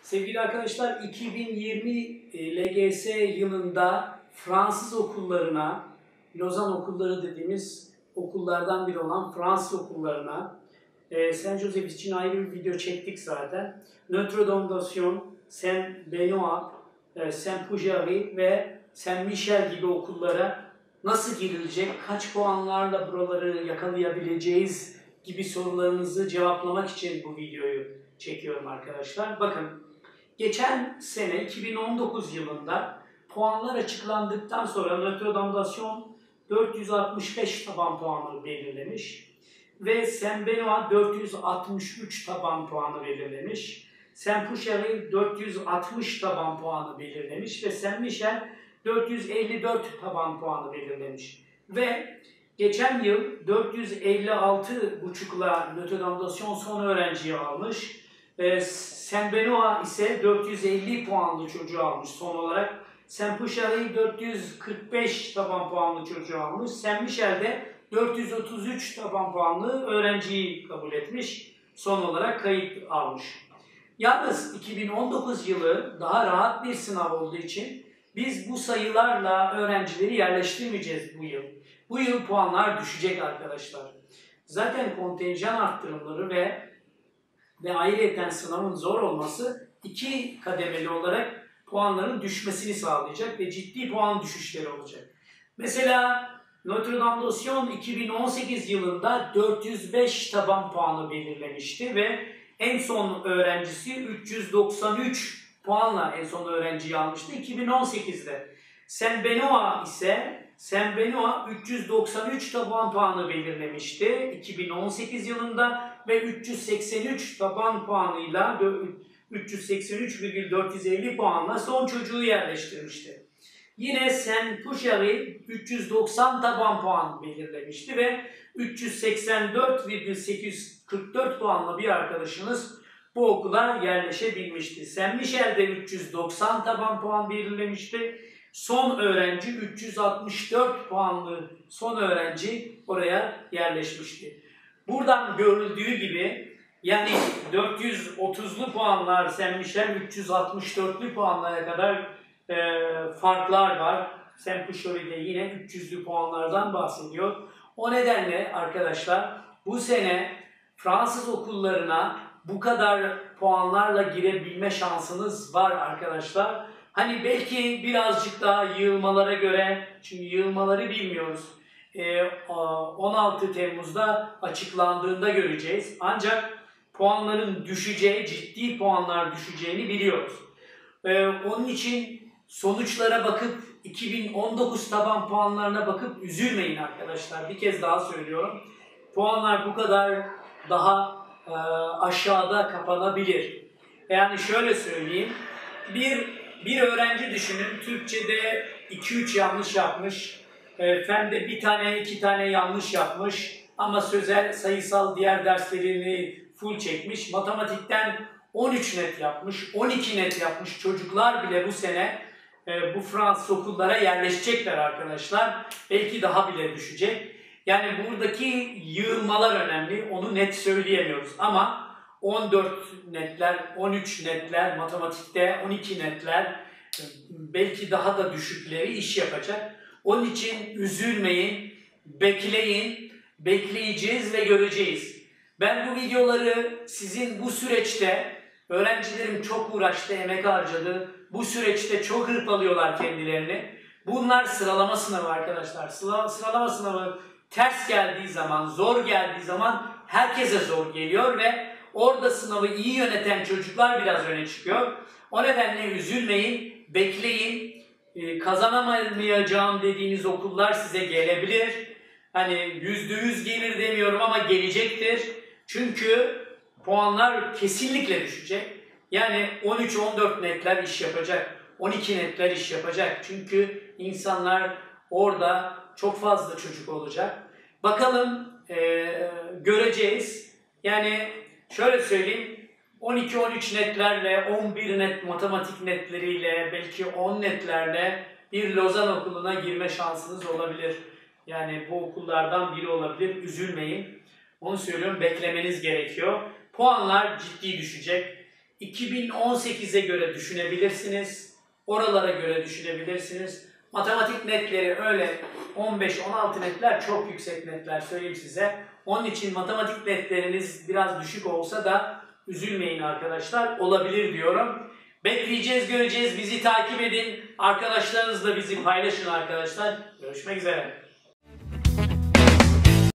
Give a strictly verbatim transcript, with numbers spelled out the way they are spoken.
Sevgili arkadaşlar, iki bin yirmi L G S yılında Fransız okullarına, Lozan okulları dediğimiz okullardan biri olan Fransız okullarına e, Saint Joseph için ayrı bir video çektik zaten. Notre Dame d'Action, Saint Benoît, e, Saint Pujari ve Saint Michel gibi okullara nasıl girilecek, kaç puanlarla buraları yakalayabileceğiz gibi sorularınızı cevaplamak için bu videoyu çekiyorum arkadaşlar. Bakın, geçen sene iki bin on dokuz yılında puanlar açıklandıktan sonra Notre Dame d'Action dört yüz altmış beş taban puanı belirlemiş ve Saint Benoît dört yüz altmış üç taban puanı belirlemiş. Saint Pujari dört yüz altmış taban puanı belirlemiş ve Saint Michel dört yüz elli dört taban puanı belirlemiş. Ve geçen yıl dört yüz elli altı buçukla Notre Dame d'Action son öğrenciyi almış. Saint Benoît ise dört yüz elli puanlı çocuğu almış son olarak. Saint Pujari dört yüz kırk beş taban puanlı çocuğu almış. Saint Michel de dört yüz otuz üç taban puanlı öğrenciyi kabul etmiş. Son olarak kayıt almış. Yalnız iki bin on dokuz yılı daha rahat bir sınav olduğu için biz bu sayılarla öğrencileri yerleştirmeyeceğiz bu yıl. Bu yıl puanlar düşecek arkadaşlar. Zaten kontenjan arttırımları ve ve ayrıyeten sınavın zor olması iki kademeli olarak puanların düşmesini sağlayacak ve ciddi puan düşüşleri olacak. Mesela Notre Dame d'Action iki bin on sekiz yılında dört yüz beş taban puanı belirlemişti ve en son öğrencisi üç yüz doksan üç puanla en son öğrenciyi almıştı iki bin on sekizde. Saint Benoît ise Saint Benoît üç yüz doksan üç taban puanı belirlemişti iki bin on sekiz yılında ve üç yüz seksen üç taban puanıyla üç yüz seksen üç virgül dört yüz elli puanla son çocuğu yerleştirmişti. Yine Saint Pujari üç yüz doksan taban puan belirlemişti ve üç yüz seksen dört virgül sekiz yüz kırk dört puanla bir arkadaşınız bu okula yerleşebilmişti. Saint Michel de üç yüz doksan taban puan belirlemişti. Son öğrenci üç yüz altmış dört puanlı son öğrenci oraya yerleşmişti. Buradan görüldüğü gibi yani dört yüz otuzlu puanlar Saint Michel, üç yüz altmış dörtlü puanlara kadar e, farklar var. Saint Pujari'de yine üç yüzlü puanlardan bahsediyor. O nedenle arkadaşlar bu sene Fransız okullarına bu kadar puanlarla girebilme şansınız var arkadaşlar. Hani belki birazcık daha yığılmalara göre, çünkü yığılmaları bilmiyoruz, on altı Temmuz'da açıklandığında göreceğiz. Ancak puanların düşeceği, ciddi puanlar düşeceğini biliyoruz. Onun için sonuçlara bakıp, iki bin on dokuz taban puanlarına bakıp üzülmeyin arkadaşlar. Bir kez daha söylüyorum. Puanlar bu kadar daha aşağıda kapanabilir. Yani şöyle söyleyeyim, bir Bir öğrenci düşünün, Türkçe'de iki üç yanlış yapmış, e, Fen'de bir tane iki tane yanlış yapmış ama sözel, sayısal diğer derslerini full çekmiş. Matematikten on üç net yapmış, on iki net yapmış çocuklar bile bu sene e, bu Fransız okullara yerleşecekler arkadaşlar. Belki daha bile düşecek. Yani buradaki yığılmalar önemli, onu net söyleyemiyoruz ama on dört netler, on üç netler, matematikte on iki netler, belki daha da düşükleri iş yapacak. Onun için üzülmeyin, bekleyin, bekleyeceğiz ve göreceğiz. Ben bu videoları sizin bu süreçte, öğrencilerim çok uğraştı, emek harcadı, bu süreçte çok hırpalıyorlar kendilerini. Bunlar sıralama sınavı arkadaşlar. Sıra, sıralama sınavı ters geldiği zaman, zor geldiği zaman herkese zor geliyor ve orada sınavı iyi yöneten çocuklar biraz öne çıkıyor. O nedenle üzülmeyin, bekleyin. Ee, kazanamayacağım dediğiniz okullar size gelebilir. Hani yüzde yüz gelir demiyorum ama gelecektir. Çünkü puanlar kesinlikle düşecek. Yani on üç on dört netler iş yapacak. on iki netler iş yapacak. Çünkü insanlar orada çok fazla çocuk olacak. Bakalım ee, göreceğiz. Yani şöyle söyleyeyim, on iki on üç netlerle, on bir net matematik netleriyle, belki on netlerle bir Lozan okuluna girme şansınız olabilir. Yani bu okullardan biri olabilir, üzülmeyin. Onu söylüyorum, beklemeniz gerekiyor. Puanlar ciddi düşecek. iki bin on sekize göre düşünebilirsiniz. Oralara göre düşünebilirsiniz. Matematik netleri öyle on beş on altı netler çok yüksek netler söyleyeyim size. Onun için matematik netleriniz biraz düşük olsa da üzülmeyin arkadaşlar. Olabilir diyorum. Bekleyeceğiz, göreceğiz. Bizi takip edin. Arkadaşlarınızla bizi paylaşın arkadaşlar. Görüşmek üzere.